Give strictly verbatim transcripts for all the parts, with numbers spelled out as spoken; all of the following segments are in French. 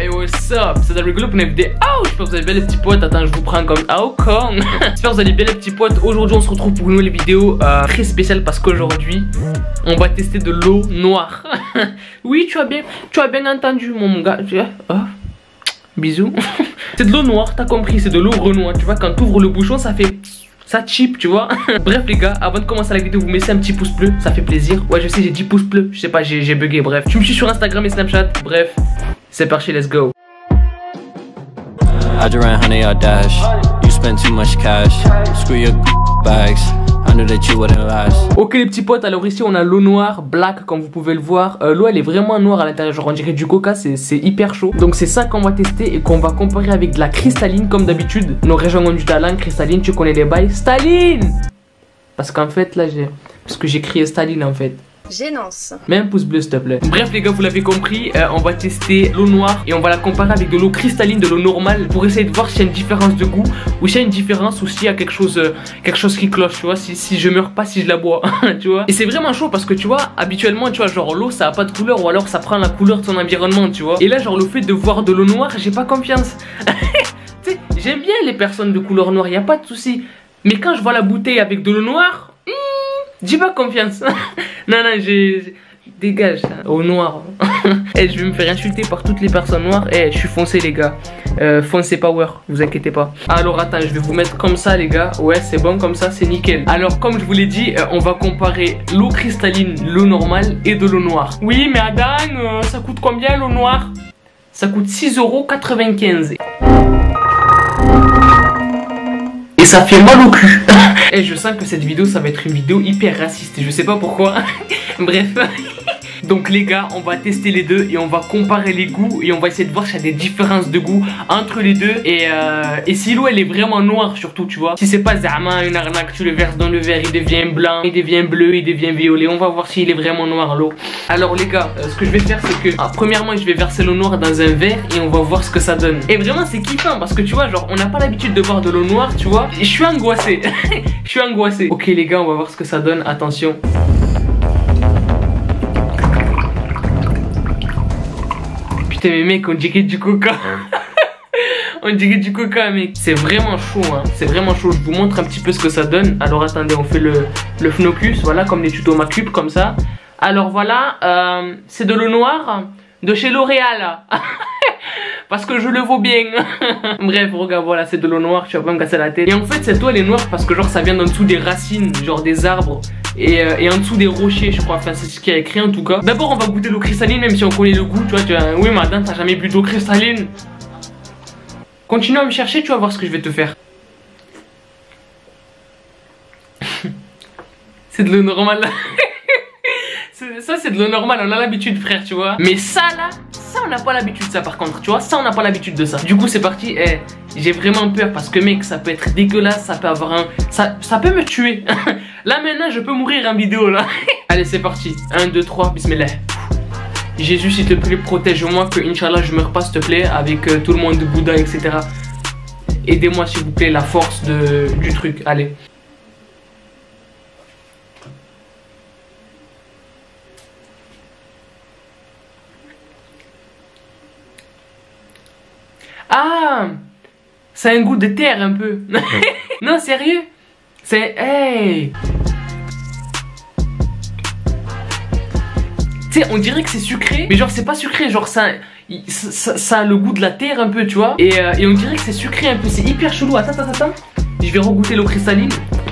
Hey, what's up? C'est rigolo pour une vidéo. Oh, j'espère que vous allez bien les petits potes. Attends, je vous prends comme oh con. J'espère que vous allez bien les petits potes. Aujourd'hui, on se retrouve pour une nouvelle vidéo euh, très spéciale parce qu'aujourd'hui, on va tester de l'eau noire. Oui, tu as bien, tu as bien entendu, mon gars. Oh. Bisous. C'est de l'eau noire, t'as compris? C'est de l'eau renoir. Tu vois, quand tu ouvres le bouchon, ça fait. Ça cheap, tu vois. Bref les gars, avant de commencer la vidéo, vous mettez un petit pouce bleu, ça fait plaisir. Ouais, je sais, j'ai dix pouces bleus, je sais pas, j'ai bugué. Bref, tu me suis sur Instagram et Snapchat. Bref, c'est parti, let's go. I just ran honey, I dash. You spend too much cash. Screw your bags. I knew that you wouldn't last. Ok les petits potes, alors ici on a l'eau noire, black comme vous pouvez le voir. euh, L'eau elle est vraiment noire à l'intérieur, genre on dirait du coca, c'est hyper chaud. Donc c'est ça qu'on va tester et qu'on va comparer avec de la cristalline comme d'habitude. Nos régions ont du talent, cristalline, tu connais les bails. Staline. Parce qu'en fait là j'ai... Parce que j'ai crié Staline en fait. Gênance. Mets un pouce bleu s'il te plaît. Bref les gars, vous l'avez compris, euh, on va tester l'eau noire et on va la comparer avec de l'eau cristalline, de l'eau normale, pour essayer de voir s'il y a une différence de goût ou s'il y a une différence ou s'il y a quelque chose, euh, quelque chose qui cloche, tu vois, si, si je meurs pas si je la bois, tu vois. Et c'est vraiment chaud parce que tu vois, habituellement tu vois, genre l'eau ça a pas de couleur ou alors ça prend la couleur de son environnement, tu vois. Et là genre le fait de voir de l'eau noire, j'ai pas confiance. Tu sais, j'aime bien les personnes de couleur noire, y a pas de souci. Mais quand je vois la bouteille avec de l'eau noire, j'ai pas confiance. Non, non, j'ai... Dégage, hein, au noir. Et je vais me faire insulter par toutes les personnes noires. Et je suis foncé les gars. euh, Foncé power, vous inquiétez pas. Alors attends, je vais vous mettre comme ça les gars. Ouais, c'est bon comme ça, c'est nickel. Alors comme je vous l'ai dit, euh, on va comparer l'eau cristalline, l'eau normale et de l'eau noire. Oui mais Adam, euh, ça coûte combien l'eau noire? Ça coûte six euros quatre-vingt-quinze. Et ça fait mal au cul. Et je sens que cette vidéo ça va être une vidéo hyper raciste et je sais pas pourquoi. Bref. Donc les gars, on va tester les deux et on va comparer les goûts et on va essayer de voir s'il y a des différences de goût entre les deux. Et, euh, et si l'eau elle est vraiment noire surtout, tu vois. Si c'est pas Zama, une arnaque, tu le verses dans le verre, il devient blanc, il devient bleu, il devient violet. On va voir s'il est vraiment noir l'eau. Alors les gars, euh, ce que je vais faire c'est que ah, premièrement je vais verser l'eau noire dans un verre et on va voir ce que ça donne. Et vraiment c'est kiffant parce que tu vois, genre on n'a pas l'habitude de boire de l'eau noire, tu vois. Et je suis angoissé. Je suis angoissé. Ok les gars, on va voir ce que ça donne, attention. Putain mais mec, on dirait du coca. On dirait du coca mec. C'est vraiment chaud hein. C'est vraiment chaud. Je vous montre un petit peu ce que ça donne. Alors attendez, on fait le, le Fnocus. Voilà, comme les tutos Macube comme ça. Alors voilà, euh, c'est de l'eau noire de chez L'Oréal. Parce que je le vaux bien. Bref, regarde, voilà, c'est de l'eau noire, tu vas pas me casser la tête. Et en fait, cette eau elle est noire parce que genre ça vient d'en dessous des racines, genre des arbres. Et, euh, et en dessous des rochers, je crois. Enfin, c'est ce qui a écrit en tout cas. D'abord, on va goûter l'eau cristalline, même si on connaît le goût, tu vois. Tu vois, oui, madame, t'as jamais bu d'eau cristalline. Continue à me chercher, tu vas voir ce que je vais te faire. C'est de l'eau normale. Ça, c'est de l'eau normale, on a l'habitude, frère, tu vois. Mais ça, là, ça, on n'a pas l'habitude, ça, par contre, tu vois. Ça, on n'a pas l'habitude de ça. Du coup, c'est parti. Eh, j'ai vraiment peur parce que, mec, ça peut être dégueulasse. Ça peut avoir un. Ça, ça peut me tuer. Là, maintenant, je peux mourir en vidéo, là. Allez, c'est parti. un, deux, trois, bismillah. Jésus, s'il te plaît, protège-moi. Que, Inch'Allah, je meurs pas, s'il te plaît. Avec euh, tout le monde de Bouddha, et cetera. Aidez-moi, s'il vous plaît, la force de, du truc. Allez. Ah, ça a un goût de terre un peu. Non, sérieux. C'est... Hey. Tu sais, on dirait que c'est sucré. Mais genre c'est pas sucré. Genre ça, ça, ça a le goût de la terre un peu, tu vois. Et, euh, et on dirait que c'est sucré un peu. C'est hyper chelou. Attends, attends, attends. Je vais regoûter l'eau cristalline.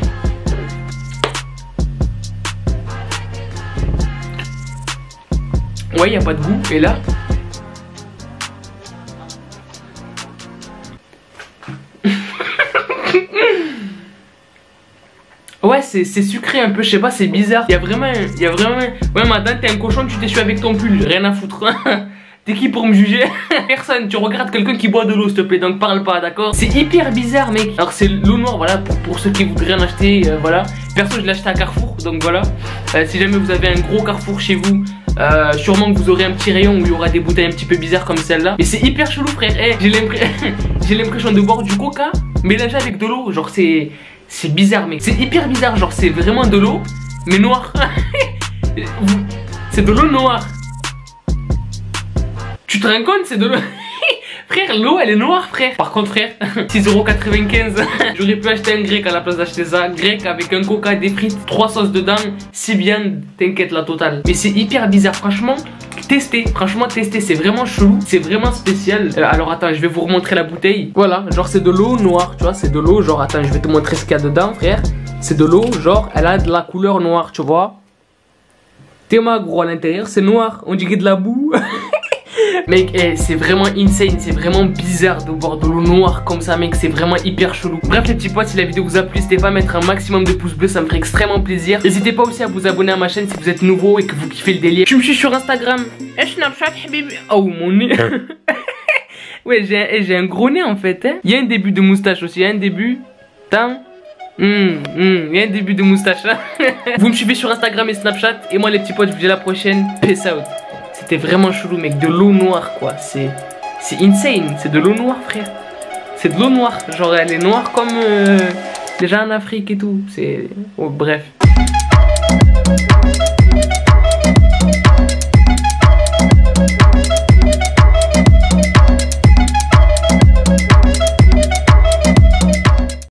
Ouais, y a pas de goût. Et là... Ouais, c'est sucré un peu, je sais pas, c'est bizarre. Il y a vraiment, il y a vraiment... Ouais, madame, t'es un cochon, tu t'es su avec ton pull, rien à foutre. T'es qui pour me juger? Personne, tu regardes quelqu'un qui boit de l'eau, s'il te plaît, donc parle pas, d'accord? C'est hyper bizarre, mec. Alors, c'est l'eau noire, voilà, pour, pour ceux qui voudraient en acheter, euh, voilà. Perso, je l'ai acheté à Carrefour, donc voilà. Euh, si jamais vous avez un gros Carrefour chez vous, euh, sûrement que vous aurez un petit rayon où il y aura des bouteilles un petit peu bizarres comme celle-là. Mais c'est hyper chelou, frère. Hey, j'ai l'impression de boire du coca mélangé avec de l'eau, genre c'est... C'est bizarre mec, c'est hyper bizarre, genre c'est vraiment de l'eau, mais noire. C'est de l'eau noire. Tu te rends compte, c'est de l'eau. Frère, l'eau elle est noire, frère. Par contre, frère, six euros quatre-vingt-quinze. J'aurais pu acheter un grec à la place d'acheter ça. Grec avec un coca, des frites, trois sauces dedans. Si bien, t'inquiète, la totale. Mais c'est hyper bizarre, franchement. Testez, franchement testez, c'est vraiment chelou, c'est vraiment spécial. euh, Alors attends, je vais vous remontrer la bouteille. Voilà, genre c'est de l'eau noire, tu vois, c'est de l'eau, genre attends, je vais te montrer ce qu'il y a dedans, frère. C'est de l'eau, genre elle a de la couleur noire, tu vois. T'es ma gros, à l'intérieur c'est noir, on dirait de la boue. Mec, eh, c'est vraiment insane, c'est vraiment bizarre de boire de l'eau noire comme ça, mec, c'est vraiment hyper chelou. Bref les petits potes, si la vidéo vous a plu, n'hésitez pas à mettre un maximum de pouces bleus, ça me ferait extrêmement plaisir. N'hésitez pas aussi à vous abonner à ma chaîne si vous êtes nouveau et que vous kiffez le délire. Tu me suis sur Instagram. Et Snapchat, habibi. Oh mon nez. Ouais, j'ai un, un gros nez en fait, hein. Il y a un début de moustache aussi, il y a un début. Tant. Mmh, mmh, il y a un début de moustache là. Vous me suivez sur Instagram et Snapchat. Et moi les petits potes, je vous dis à la prochaine. Peace out. C'était vraiment chelou, mec, de l'eau noire quoi. C'est c'est insane, c'est de l'eau noire, frère. C'est de l'eau noire, genre elle est noire comme euh, les gens en Afrique et tout. C'est oh, bref.